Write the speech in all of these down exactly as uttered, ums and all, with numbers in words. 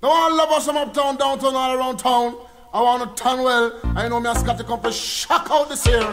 The one love us from uptown, downtown, all around town. I want to turn well. I know me and Scotty come to shock out this year.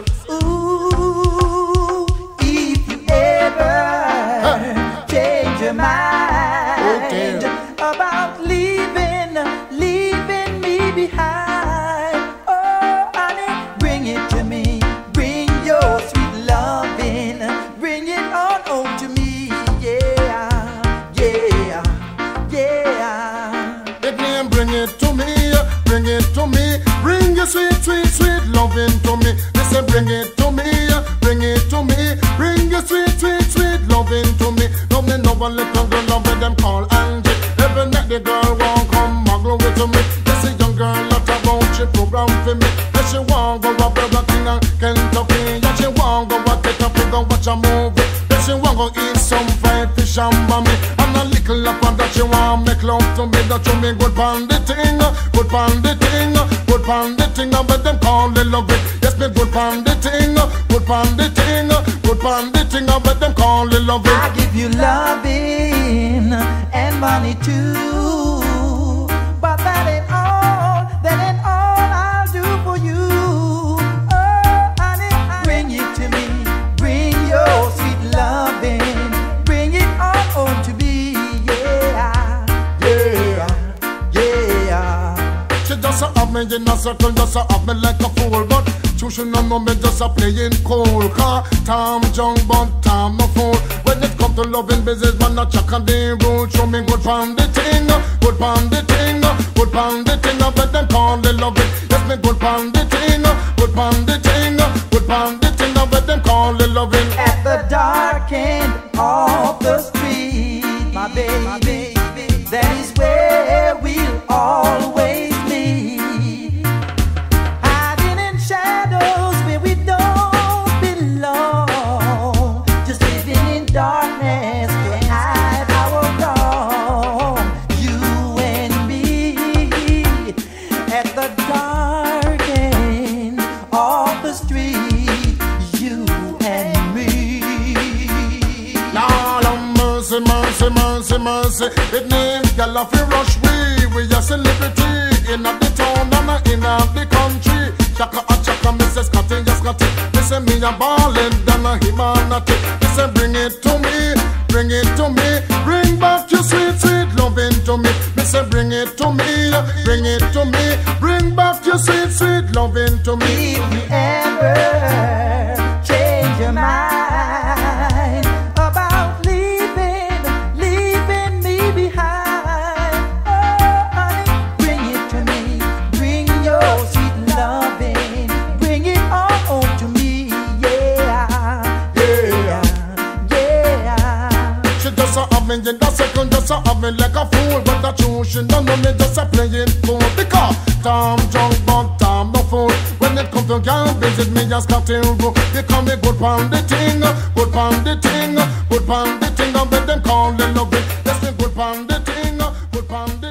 Ooh, if you ever huh. change your mind oh, about leaving, leaving me behind, oh, honey, bring it to me. Bring your sweet loving. Bring it on home to me. Yeah, yeah, yeah. Big name, bring it to me. Bring it to me, bring your sweet, sweet, sweet loving to me. Listen, bring it to me, bring it to me, bring your sweet, sweet, sweet loving to me. Love me, love a little girl, love with them call Angie. Every night the girl won't come muggle with me. This a young girl that about she program for me. And she want go up Burger King and Kentucky. Yeah, she want go up take a pig and watch a movie. Then she want go eat some fried fish and bammy. And a little up on that she want make love to me. That you me good pan the thing, good pan the thing, good pan the thing. I bet them call it love it. Yes, me good pan the thing, good pan the thing, good pan the thing. I bet them call it love it. I give you loving and money too, but that ain't all, that ain't all I'll do for you. Oh, honey, bring it to me, bring your sweet loving, bring it on home to me. Yeah, yeah, yeah. She just a have me in a circle, just a have me like a fool, but you should not know me just a playing cool. Car Tom young but Tom no fool. When it come to loving business, man a Chaka Demus. Show me good pan the thing, good pan the thing, good pan the thing. I bet them call it love it. Yes, me good pan the thing, good pan the thing, good pan the thing. I bet them call it loving. At the dark end of the street, my baby, my baby, that is where we'll always meet. Hiding in shadows where we don't belong, just living in darkness to hide our wrong. You and me at the dark end of the street. You and me. Lord have mercy, mercy, mercy, mercy. It names gyal a fi rush we. We a celebrity in the town and in the country. Chaka and Chaka, me say Scotty and Scotty. Me say me a ballin' than a humanity. Me say bring it to me, bring it to me, bring back your sweet, sweet loving to me. Me say bring it to me, bring it to me, bring back your sweet, sweet loving to me. If you ever change your mind about leaving, leaving me behind, oh honey, bring it to me, bring your sweet loving, bring it on home to me. Yeah, yeah, yeah. She just a have me in that second, just a have me like a fool. But that true, she don't know me just a playing fool. Because Tom drunk but Tom no fool. When it come to girl visit me just Scotty Roo. They call me good pan the thing, good pan the thing, good pan the thing. I bet them call it love it. Yes, me good pan the thing, good pan the